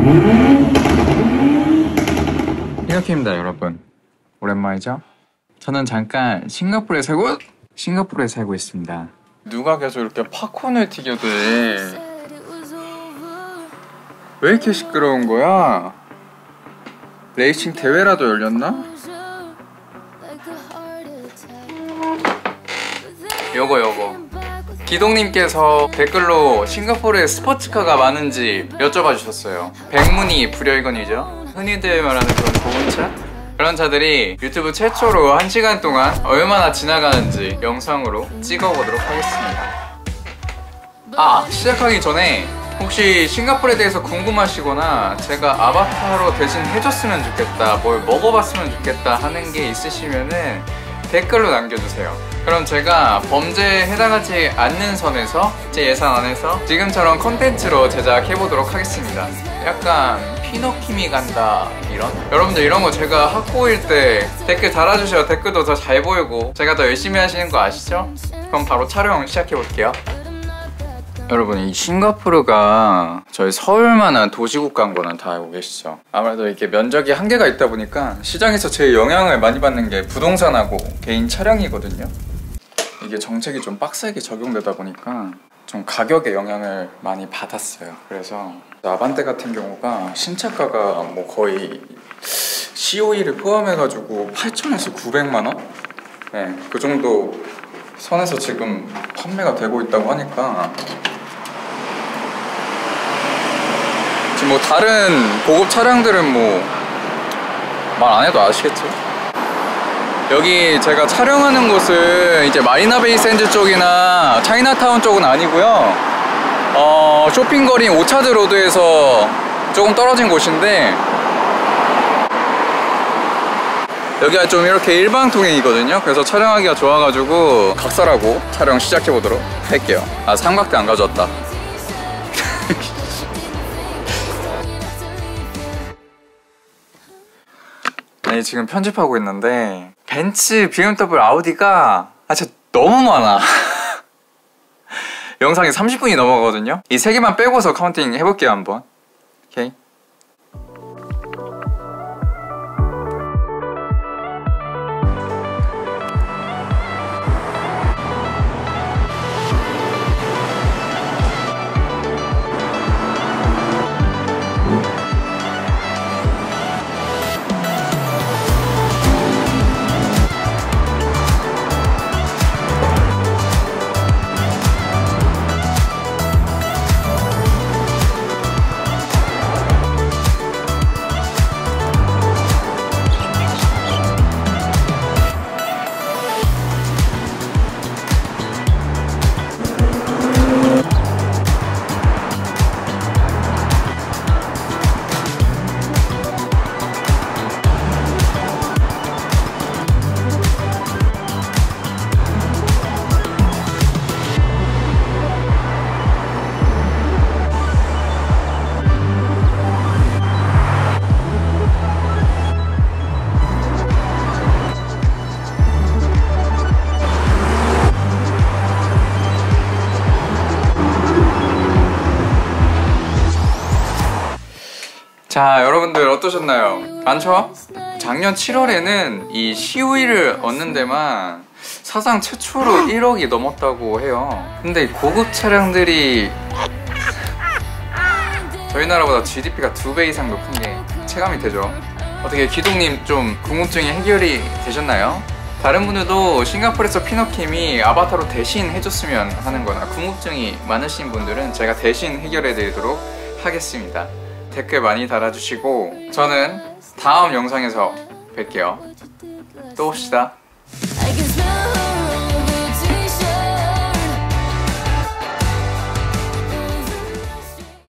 피노키입니다 여러분. 오랜만이죠? 저는 잠깐 싱가포르에 살고 있습니다. 누가 계속 이렇게 팝콘을 튀겨도 왜 이렇게 시끄러운 거야? 레이싱 대회라도 열렸나? 요거 기동님께서 댓글로 싱가포르에 스포츠카가 많은지 여쭤봐 주셨어요. 백문이 불여일견이죠. 흔히들 말하는 그런 좋은 차? 그런 차들이 유튜브 최초로 1시간 동안 얼마나 지나가는지 영상으로 찍어보도록 하겠습니다. 시작하기 전에 혹시 싱가포르에 대해서 궁금하시거나 제가 아바타로 대신 해줬으면 좋겠다, 뭘 먹어봤으면 좋겠다 하는 게 있으시면은 댓글로 남겨주세요. 그럼 제가 범죄에 해당하지 않는 선에서 제 예산 안에서 지금처럼 컨텐츠로 제작해보도록 하겠습니다. 약간 피노키미 간다 이런? 여러분들 이런 거 제가 학고일 때 댓글 달아주셔야 댓글도 더 잘 보이고 제가 더 열심히 하시는 거 아시죠? 그럼 바로 촬영 시작해볼게요. 여러분, 이 싱가포르가 저희 서울만한 도시국가인 거는 다 알고 계시죠? 아무래도 이렇게 면적이 한계가 있다 보니까 시장에서 제일 영향을 많이 받는 게 부동산하고 개인 차량이거든요. 이게 정책이 좀 빡세게 적용되다 보니까 좀 가격에 영향을 많이 받았어요. 그래서 아반떼 같은 경우가 신차가가 뭐 거의 COE를 포함해가지고 8천원에서 900만원? 네, 그 정도 선에서 지금 판매가 되고 있다고 하니까 지금 뭐 다른 고급 차량들은 뭐 말 안 해도 아시겠죠? 여기 제가 촬영하는 곳은 이제 마리나 베이 샌즈 쪽이나 차이나타운 쪽은 아니고요. 쇼핑거리인 오차드 로드에서 조금 떨어진 곳인데 여기가 좀 이렇게 일방통행이거든요. 그래서 촬영하기가 좋아가지고 각설하고 촬영 시작해보도록 할게요. 삼각대 안 가져왔다. 네, 지금 편집하고 있는데 벤츠, BMW, 아우디가 진짜 너무 많아. 영상이 30분이 넘어가거든요. 이 3개만 빼고서 카운팅 해볼게요 한번. 오케이. 자, 여러분들 어떠셨나요? 많죠? 작년 7월에는 이 COE를 얻는 데만 사상 최초로 1억이 넘었다고 해요. 근데 고급 차량들이 저희 나라보다 GDP가 2배 이상 높은 게 체감이 되죠. 어떻게 기동님 좀 궁금증이 해결이 되셨나요? 다른 분들도 싱가포르에서 피노킴이 아바타로 대신 해줬으면 하는 거나 궁금증이 많으신 분들은 제가 대신 해결해 드리도록 하겠습니다. 댓글 많이 달아주시고 저는 다음 영상에서 뵐게요. 또 봅시다.